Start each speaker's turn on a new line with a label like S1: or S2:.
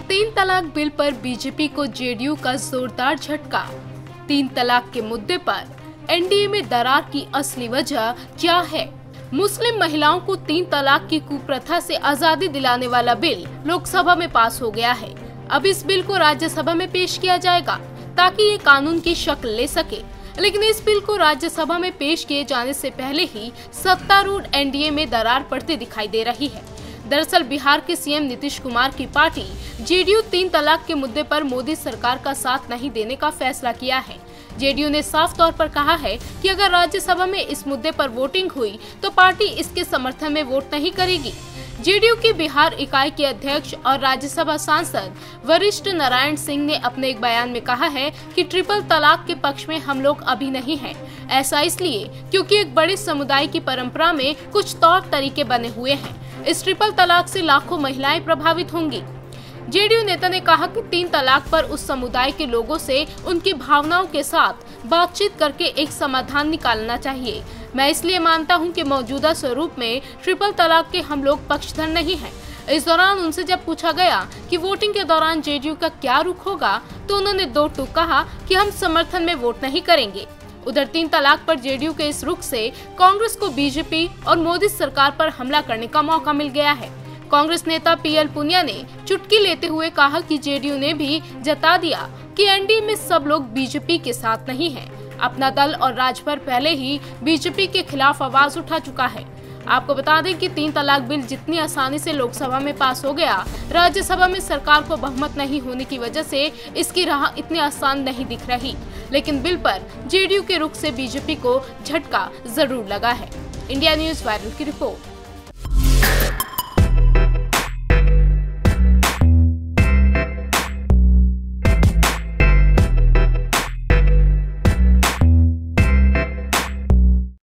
S1: तीन तलाक बिल पर बीजेपी को जेडीयू का जोरदार झटका। तीन तलाक के मुद्दे पर एनडीए में दरार की असली वजह क्या है? मुस्लिम महिलाओं को तीन तलाक की कुप्रथा से आजादी दिलाने वाला बिल लोकसभा में पास हो गया है। अब इस बिल को राज्यसभा में पेश किया जाएगा ताकि ये कानून की शक्ल ले सके। लेकिन इस बिल को राज्यसभा में पेश किए जाने से पहले ही सत्तारूढ़ एनडीए में दरार पड़ती दिखाई दे रही है। दरअसल बिहार के सीएम नीतीश कुमार की पार्टी जेडीयू तीन तलाक के मुद्दे पर मोदी सरकार का साथ नहीं देने का फैसला किया है। जेडीयू ने साफ तौर पर कहा है कि अगर राज्यसभा में इस मुद्दे पर वोटिंग हुई तो पार्टी इसके समर्थन में वोट नहीं करेगी। जेडीयू की बिहार इकाई के अध्यक्ष और राज्यसभा सांसद वरिष्ठ नारायण सिंह ने अपने एक बयान में कहा है कि ट्रिपल तलाक के पक्ष में हम लोग अभी नहीं हैं। ऐसा इसलिए क्योंकि एक बड़े समुदाय की परंपरा में कुछ तौर तरीके बने हुए हैं। इस ट्रिपल तलाक से लाखों महिलाएं प्रभावित होंगी। जेडीयू नेता ने कहा कि तीन तलाक पर उस समुदाय के लोगों से उनकी भावनाओं के साथ बातचीत करके एक समाधान निकालना चाहिए। मैं इसलिए मानता हूं कि मौजूदा स्वरूप में ट्रिपल तलाक के हम लोग पक्षधर नहीं हैं। इस दौरान उनसे जब पूछा गया कि वोटिंग के दौरान जेडीयू का क्या रुख होगा तो उन्होंने दो टूक कहा कि हम समर्थन में वोट नहीं करेंगे। उधर तीन तलाक पर जेडीयू के इस रुख से कांग्रेस को बीजेपी और मोदी सरकार पर हमला करने का मौका मिल गया है। कांग्रेस नेता पीएल पुनिया ने चुटकी लेते हुए कहा कि जेडीयू ने भी जता दिया कि एनडीए में सब लोग बीजेपी के साथ नहीं हैं। अपना दल और राजभर पहले ही बीजेपी के खिलाफ आवाज उठा चुका है। आपको बता दें कि तीन तलाक बिल जितनी आसानी से लोकसभा में पास हो गया, राज्यसभा में सरकार को बहुमत नहीं होने की वजह से इसकी राह इतनी आसान नहीं दिख रही। लेकिन बिल पर जेडीयू के रुख से बीजेपी को झटका जरूर लगा है। इंडिया न्यूज़ वायरल की रिपोर्ट।